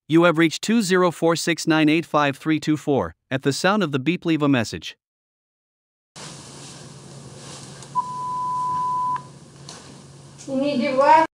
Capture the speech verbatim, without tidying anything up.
You have reached two zero four six nine eight five three two four. At the sound of the beep, leave a message. You need your what?